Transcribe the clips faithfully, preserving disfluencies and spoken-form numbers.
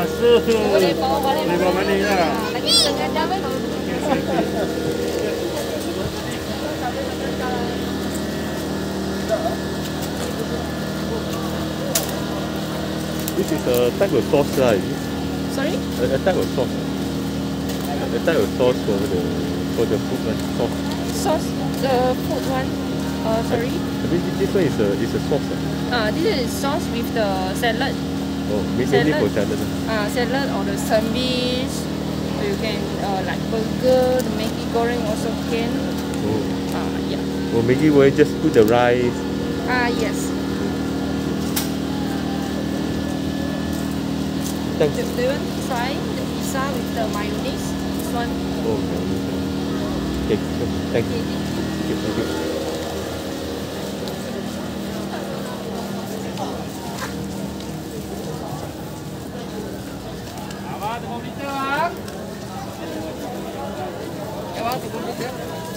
Masuk. Boleh bawa balik. Boleh bawa balik lah. Lagi setengah jam kan? This is a type of sauce lah, is it? Sorry? A, a type of sauce. A type of sauce for the for the food one. Sauce. Sauce, the food one. Uh, sorry. I mean this one is a is a sauce. Ah, Uh, this is sauce with the salad. oh, mainly Salad. for salad. ah. Uh, salad or the sandwich. Or you can uh, like burger, the Maggi goreng also can. Oh, Uh, yeah. or maybe we'll just put the rice. Ah, yes. Thanks. Do, do you want to try the pizza with the mayonnaise? This one. Oh, okay. Okay, sure. Thank you. Thank you. Thank you. Abang, tunggu liter bang. Ya bang, tunggu liter.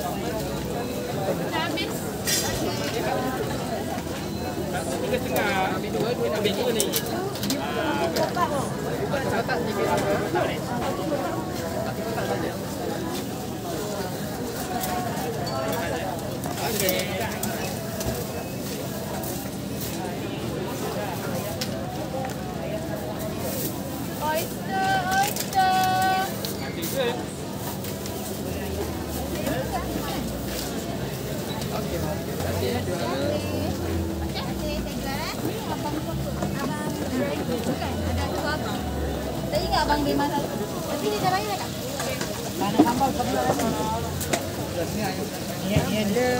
Dah habis. Tiga setengah. Ambil dua, dua ambil dua ni. Catat tiga setengah. Okey. Oyster, oyster. Tiga. Tadi nggak abang beli masak? Tapi dia dah bayar tak? Mana sambal kau bilang apa? Ini ini ada.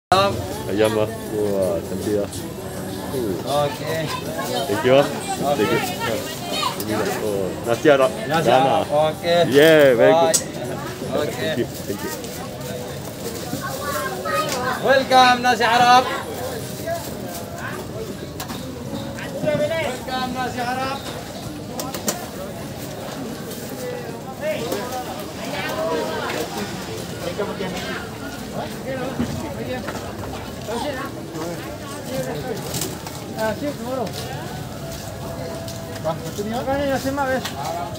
Ayam lah. Wah, cantik lah. Okey. Thank you lah. Thank you. Ini lah. Oh, nasi Arab. Nasi Dana. Arab. Okey. Yeah, very good. Okey. Thank you. Thank you. Welcome nasi Arab. Welcome nasi Arab. Ah, sip, tomorrow. Bang, satu ni apa ni nasi mak wes?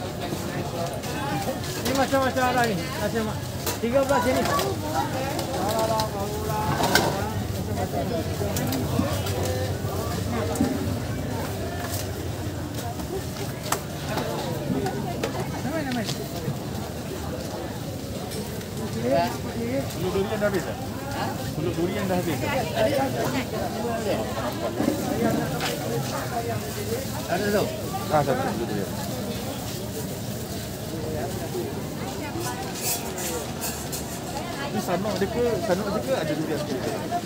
Ini macam-macam ada ni nasi mak. tiga belas ini. Nama-nama. Dulu durian dah habis dah? Dulu durian dah habis dah? Ada tu? Ah, satu dulu durian. Ini sanok ada ke? Sanok ada ke? Ada durian sikit.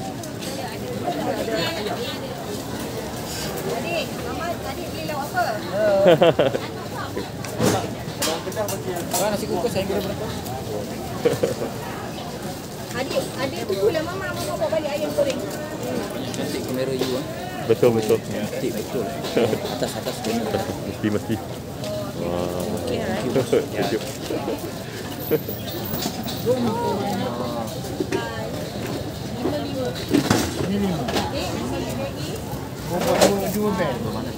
Adik, Mama adik beli lauk apa? Ah, nasi kukus saya kira berapa? Adik, adik tunggu lah Mama, Mama bawa balik ayam goreng. Cantik kamera you ah. Betul, betul. Cantik betul. Atas atas benar. Mesti, mesti. Wah. Thank you. Ini lima. Eh, nasi lagi. Dua dua bel.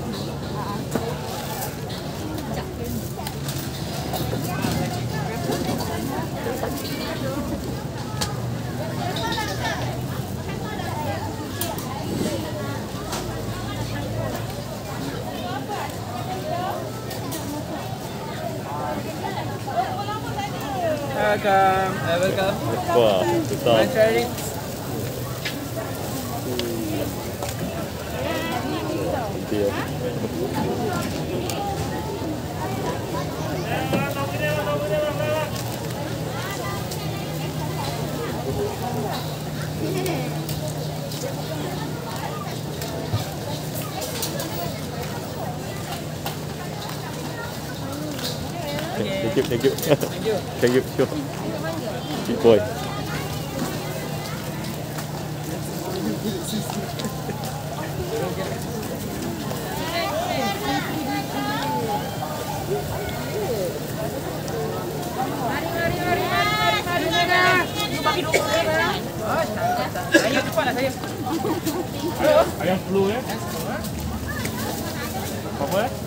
Welcome. Uh, welcome. Wah, besar. Nice try it. Cantik lah. Thank you, thank you. Thank you. Thank you, sure. Big boy. Saya cepatlah saya. Ayam flu ya. Apa ya?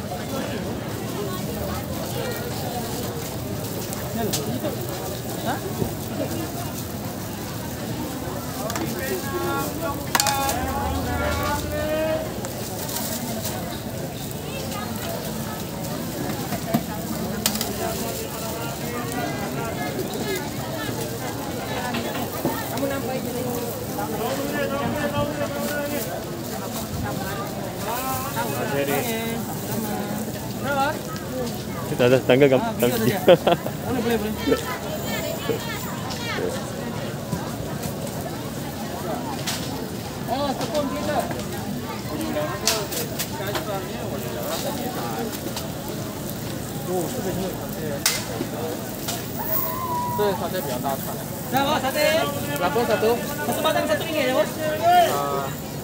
Kamu nampak je ni. Kita ada tangga kam. Boleh boleh boleh. Oh, tepung kita. Oh, 这个是这沙爹比较大串。Berapa sate? Berapa satu? Satu batang satu ringgit ya bos? Ah.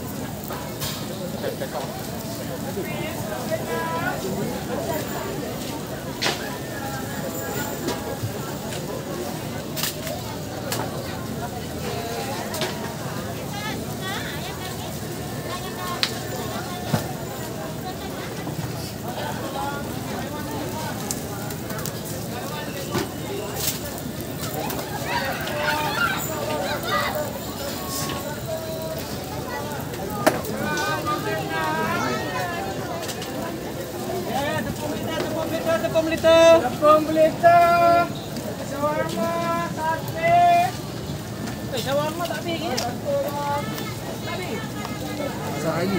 Tepung belita. Tepung belita. Shawarma, sate. Eh, shawarma tak habis lagi. Tak habis. Tak lagi.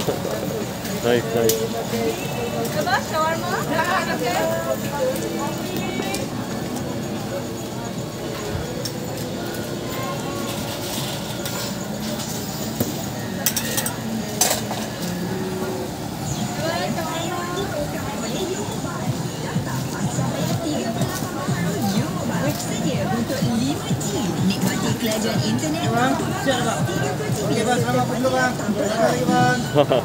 Nice, nice. Coba shawarma. Nikmati kelajuan internet. Siap tak? Okey bang, selamat dulu bang. Selamat lagi bang.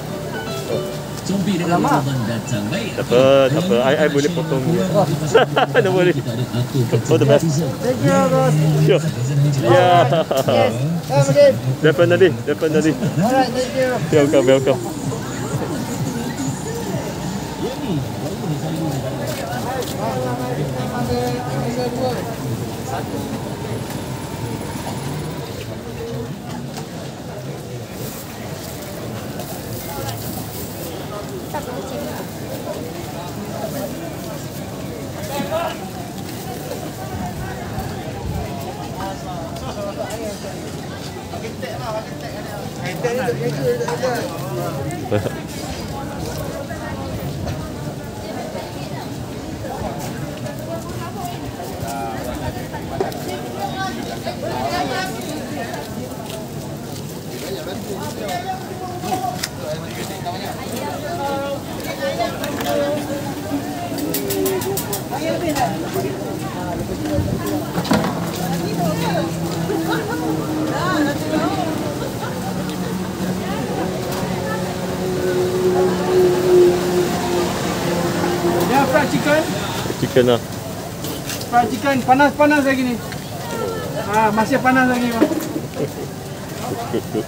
Lama. Tak apa, tak apa. I, I boleh potong dia. Tak boleh. Oh, the best. Thank you bos. Sure. Yeah. Yes. Come again. Definitely, definitely. Alright, thank you. Welcome, welcome. Ya, fried chicken. Chicken lah. Fried chicken panas-panas lagi ni. Ah, masih panas lagi bang. Good, good.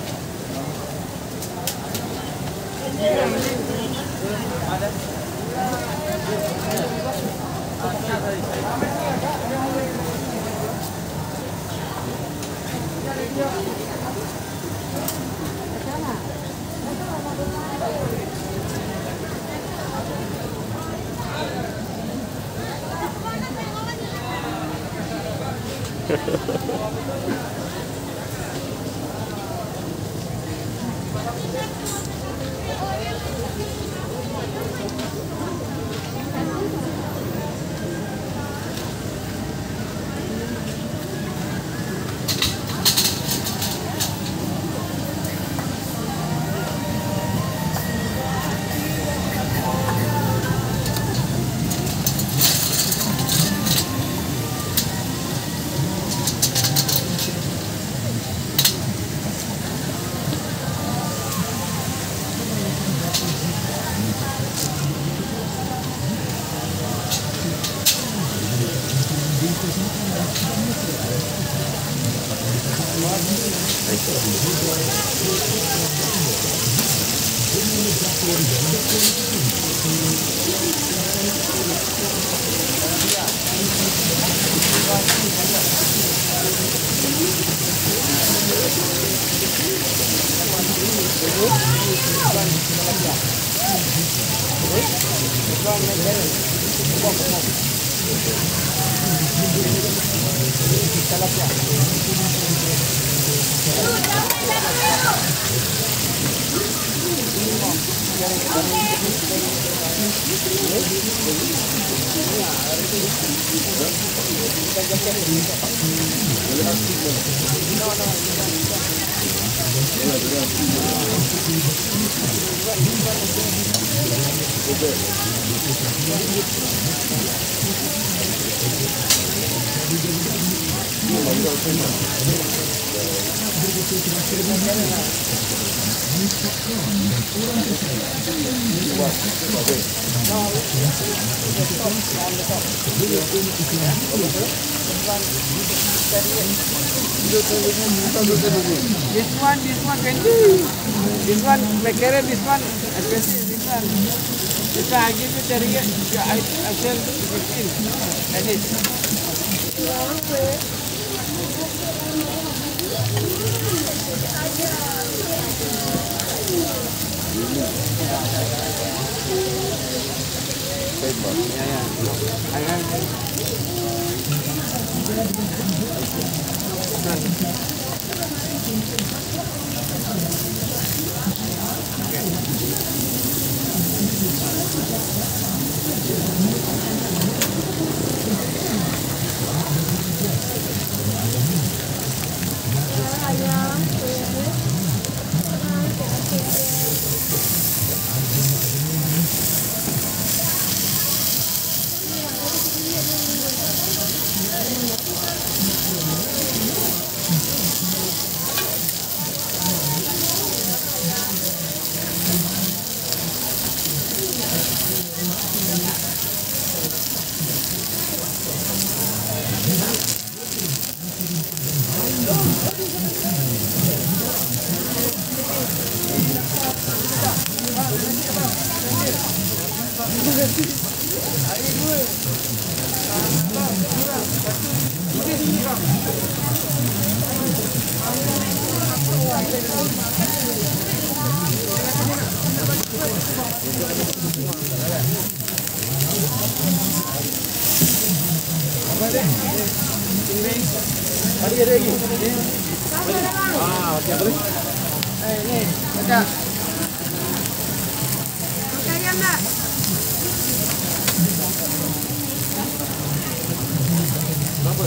This one, this one twenty. This one McCarran, this one expensive. This one. This one I give you thirty. Yeah, I I sell fifteen. That is. Yeah, yeah. I have. Okay. Tadi ada lagi. Ah, okey boleh. Eh, ni, kakak. Makan ayam tak? Berapa?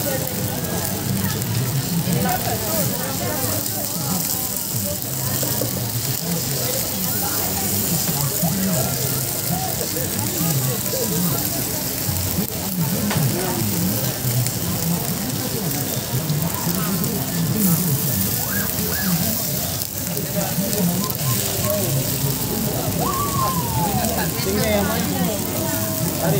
Tinggal yang mana? Hari.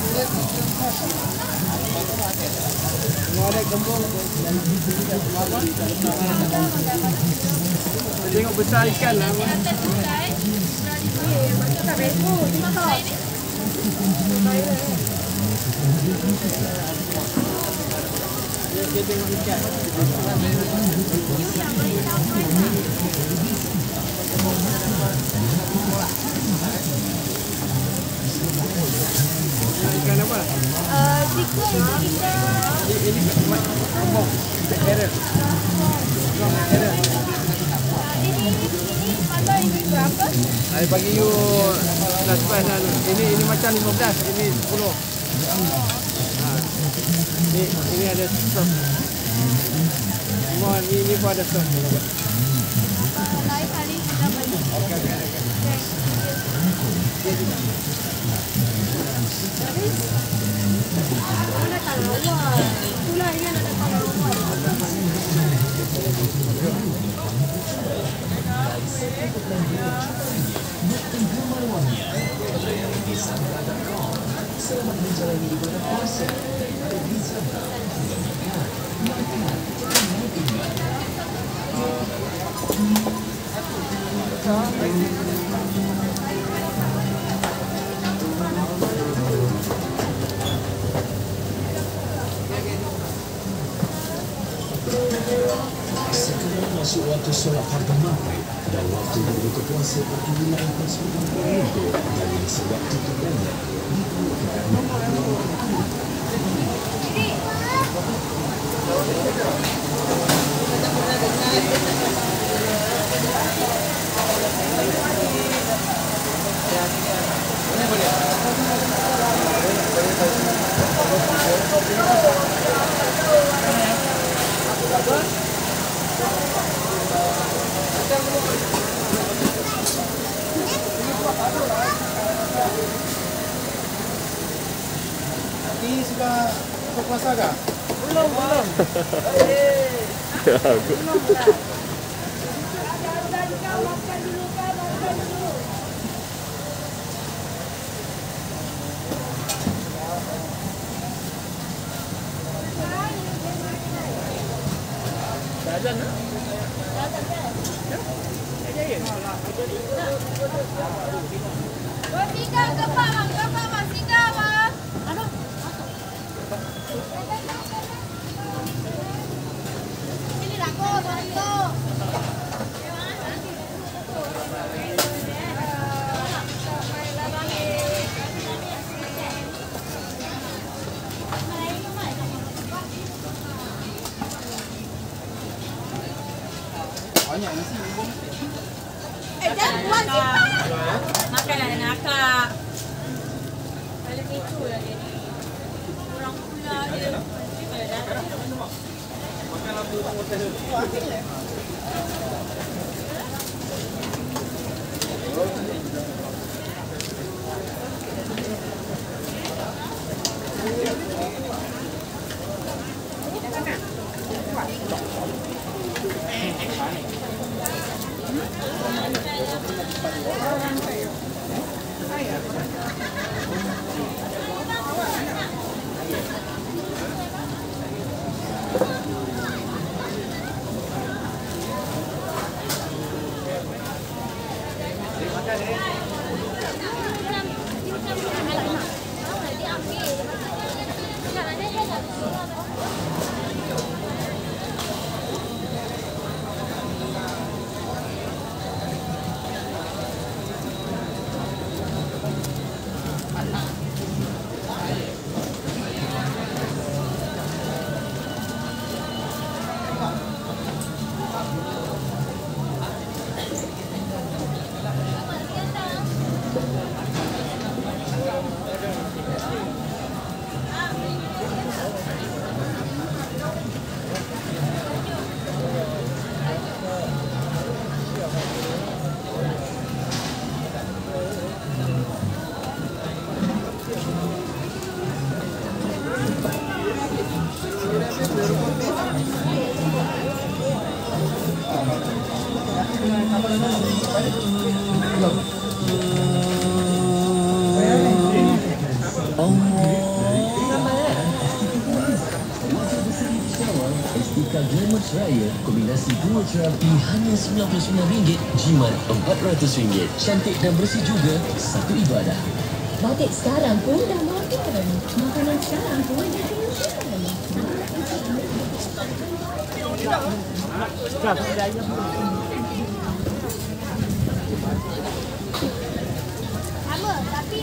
Mau ada gembung. Tengok besar ikan lah. Dia tengok ikan. Ikan apa? Uh, chicken, chicken. Ini ini gembung. Carrot. Gembung carrot. Ini, ini, mana ini berapa? Saya bagi you dah spice lah. Ini ini macam lima belas, ini sepuluh. Ha. Ni ini ada sos. Semua ni ni pun ada sos. Lain kali kita beli. Okey okey. Mana tawar? Itulah yang ada tawar. Selamat menjalani ibadah puasa. Bisa sekarang masuk waktu solat fardu maghrib dan waktu berbuka puasa bagi wilayah Pasuruan Indo dan yang sewaktu terbanyak Ini sudah berpuasa kah? Belum, belum. Belum lah. Dah azan tak? Dah azan kan? Ya? Ya, ya. Dua tiga ke Pak, Bang? Berapa, Bang? Tiga, Bang? Aduh, masuk. Sini lah, kau, dua tiga. Banyak nasi. Eh, jangan buat simpan. Makanlah dengan akak. Kalau gitu lah dia ni. Orang pula dia. Kalau dah. Estika Glamour Raya, kombinasi dua terapi hanya sembilan puluh sembilan ringgit, jimat empat ratus ringgit. Cantik dan bersih juga, satu ibadah. Batik sekarang pun dah moden. Makanan sekarang pun dah fusion. Sama, tapi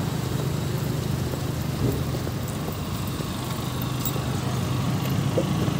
Thank you.